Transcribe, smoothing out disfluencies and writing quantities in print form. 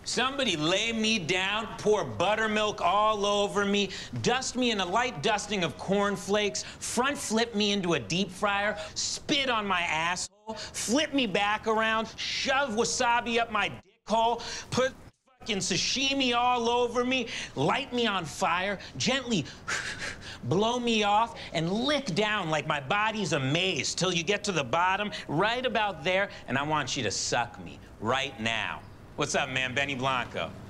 Somebody lay me down, pour buttermilk all over me, dust me in a light dusting of cornflakes, front flip me into a deep fryer, spit on my asshole, flip me back around, shove wasabi up my dick hole, put fucking sashimi all over me, light me on fire, gently blow me off, and lick down like my body's a maze till you get to the bottom, right about there, and I want you to suck me right now. What's up, man? Benny Blanco.